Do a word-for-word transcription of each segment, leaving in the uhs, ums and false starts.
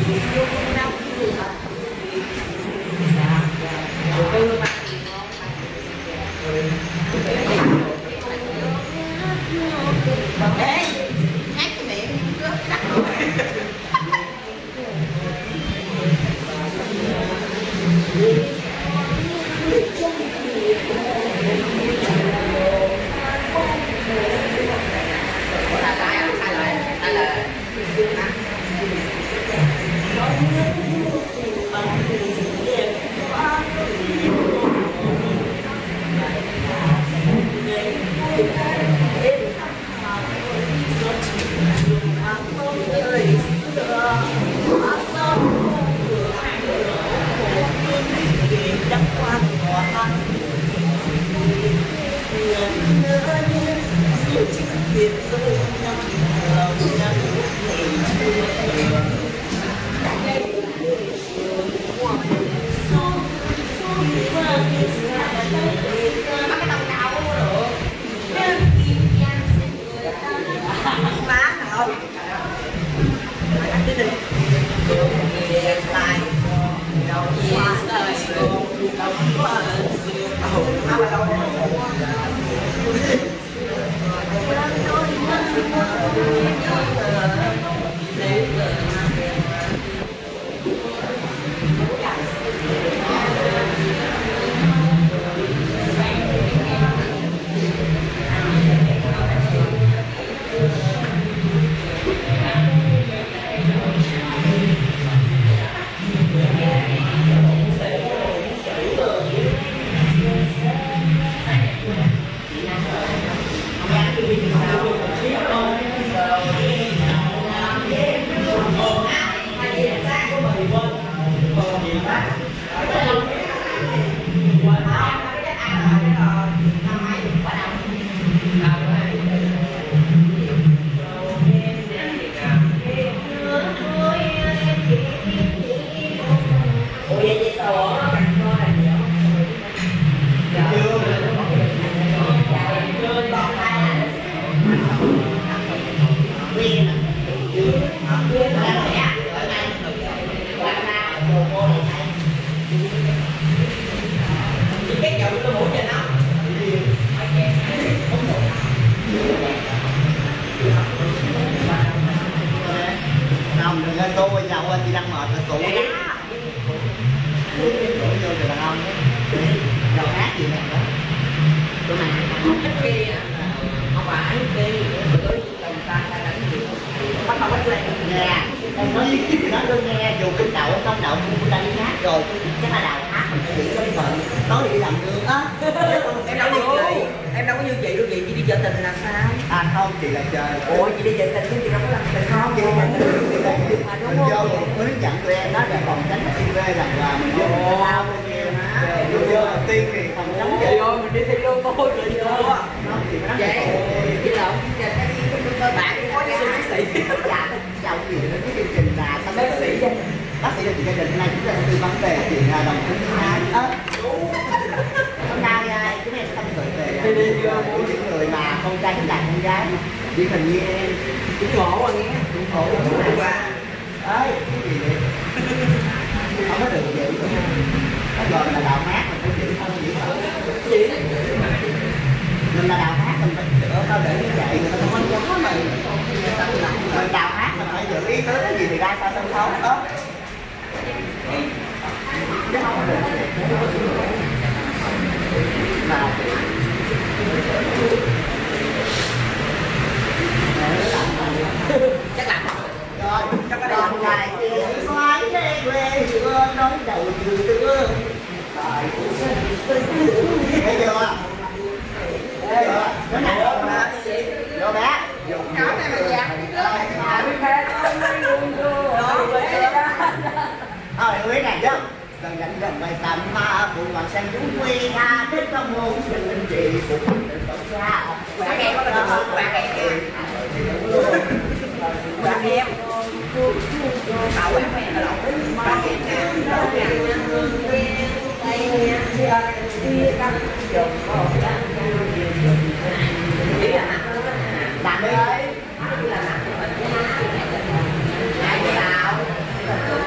Làm đi.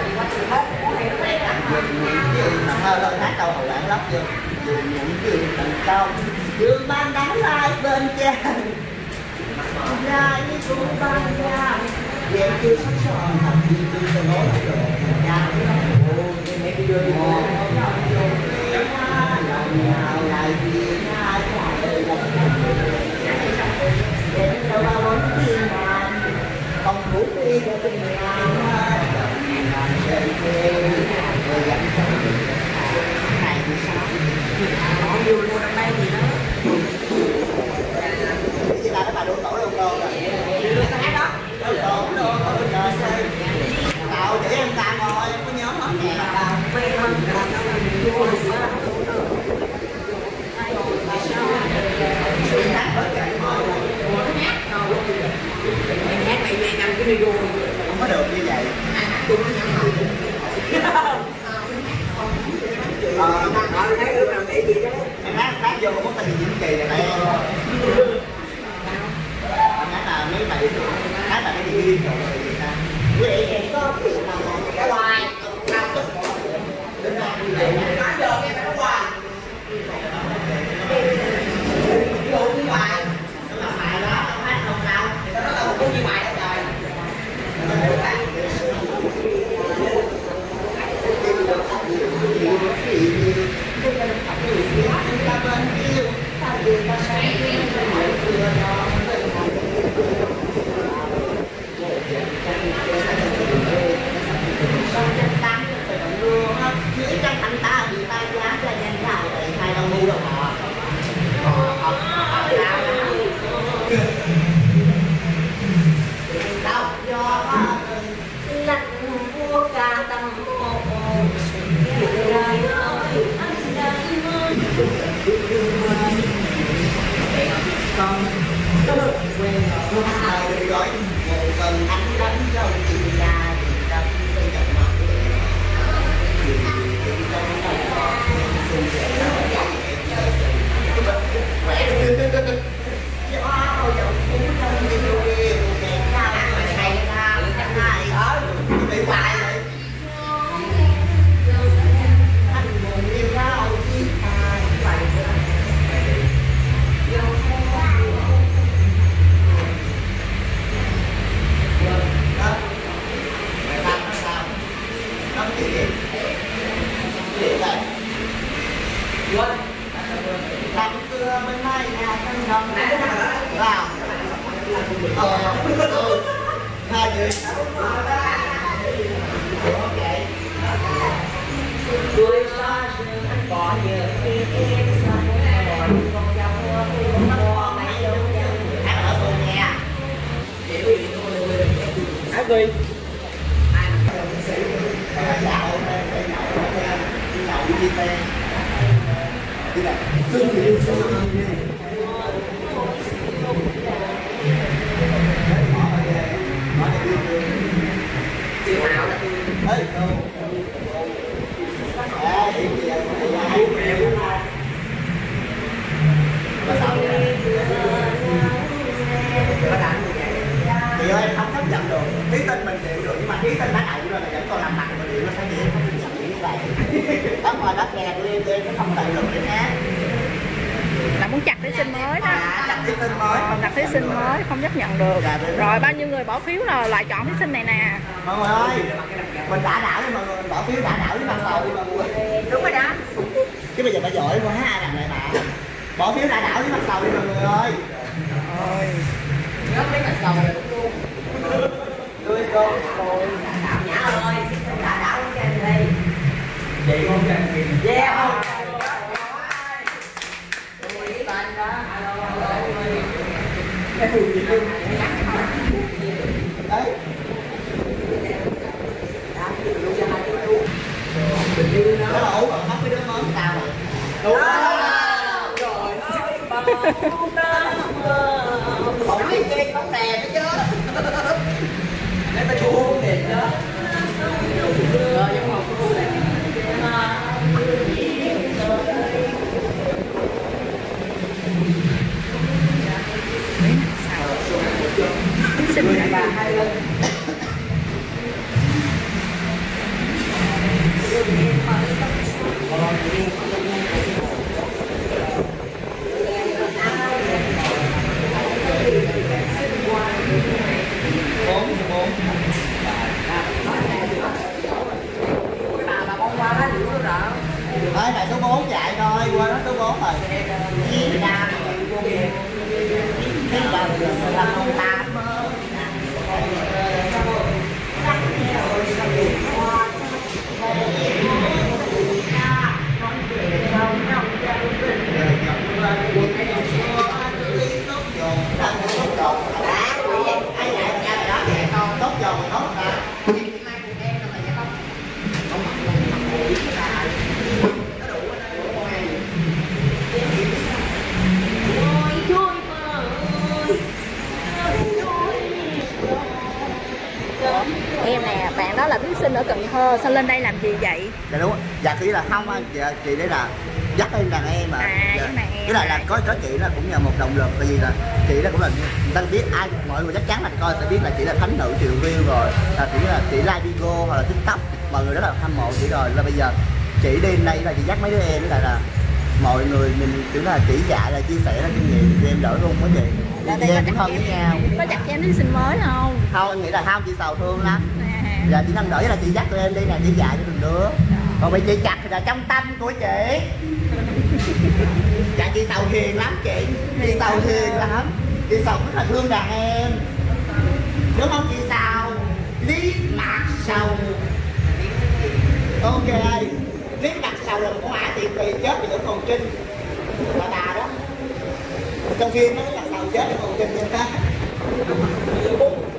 Dừng những chuyện mà thơ lên hát câu hậu lãng lắm chưa? Dừng những chuyện thành công dương ban đắng lai bên trang ra như cô ban ra về chưa sắp sòn thật như tôi sẽ nói rồi ra mẹ đi đưa đi lòng nào lại vì hai ngày để đâu bao bốn thiên ngàn không đủ đi cho tình ngàn ngàn chơi quê rồi dẫn này thì sao họ vô luôn năm nay thì nó chỉ là cái bà đu tổ luôn rồi đưa cái hát đó đu tổ luôn ở nhờ xây tạo để em ta ngồi em có nhóm hết nhẹ đâu quê hơn vô được nữa em hát mày về năm cái video không có được như vậy ờ ờ thấy lúc nào để gì đó em hát phát vô có tình diễn kỳ này đây em hát là mấy bài hát là cái gì điên rồi vậy ta vậy em có chuyện nào cái hoài nào tức đến ra nói giờ em phải nói hoài vô cái hoài nó là bài đó hát không đâu thì nó là một cái như bài đó trời con quen rồi nó gọi một phần anh đánh trong tình nhà thì tâm sinh nhập mặt thì tình trong này sinh sẽ nói vậy cho ôi dòng phú trong nhiều điều đẹp cao này này này này ở bị hoài vậy anh buồn yêu nhau chi ai vậy làm xưa bên đây nhà tân đồng vào ờ ừ hai người đuôi xa sương anh bỏ nhờ khi em xa con dòng mùa mày đâu dần hát ở cùng nghe hát đi dạo đây nhậu đi phê đi là xương thì đi xương chị Hảo là ê đâu à hiện gì vậy mà sao vậy chị ơi em không chấp nhận được thí sinh mình chịu được nhưng mà thí sinh đã đậu rồi là vẫn còn làm mặt mình điệu nó sẽ dễ không chấp nhận như vậy đó mà đất kẹt lên lên nó không tự lực để hát là muốn chặt thí sinh mới đó à, chặt thí sinh mới không chặt thí sinh mới không chấp nhận được rồi bao nhiêu người bỏ phiếu là lại chọn thí sinh này nè mọi người ơi mình đã đảo đi mọi người bỏ phiếu đã đảo với mặt sầu đi mọi người đúng rồi đó chứ bây giờ bà giỏi quá ai làm lại bà bỏ phiếu đã đảo với mặt sầu đi mọi người ơi ôi rất lấy mặt sầu là đúng luôn tươi con rồi Nhã ơi đã đảo cái đi vậy không kìa yeah không đấy nó là ủ bắt cái đứa mới tao rồi đúng rồi hỏi cái bóng đèn đó chứ để ta chua bóng đèn đó rồi giống một cái bóng đèn xin bà hai lần Ơi này số bốn chạy thôi, qua đó số bốn rồi. Việt Nam cái đầu giờ là không tám tốt dầu tốt ta. Em nè, bạn đó là thí sinh ở Cần Thơ, sao lên đây làm gì vậy? Dạ đúng, dạ chị là không anh, dạ, chị đấy là dắt em đàn em mà. À, dạ. dắt đàn em. Cái là, là có có chị là cũng là một động lực, tại vì là chị đó cũng là người ta biết ai mọi người chắc chắn là coi sẽ biết là chị là thánh nữ triệu view rồi, là chị là chị live video hoặc là tiktok mọi người rất là hâm mộ chị rồi, là bây giờ chị đi đây là chị dắt mấy đứa em với lại là mọi người mình kiểu là chỉ dạy là chia sẻ là kinh nghiệm thì em đỡ luôn đó chị. Là Thì em cũng thân với nhau. Có chặt cho em thí sinh mới không? Không, em nghĩ là không, chị sầu thương lắm. À. Dạ chị nâng đỡ là chị dắt tụi em đi nè, chị dạy cho từng đứa. Còn bị chị chặt thì là trong tâm của chị. Dạ chị sầu hiền lắm chị. Chị sầu hiền lắm. Chị sầu rất là thương đàn em. Đúng không chị sầu? Lý Mạc Sầu. Ok. Lý Mạc Sầu là một con ả tiền tiền chết thì vẫn còn trinh. Là bà đó. Trong phim đó là Sầu chết thì còn trinh vậy ta.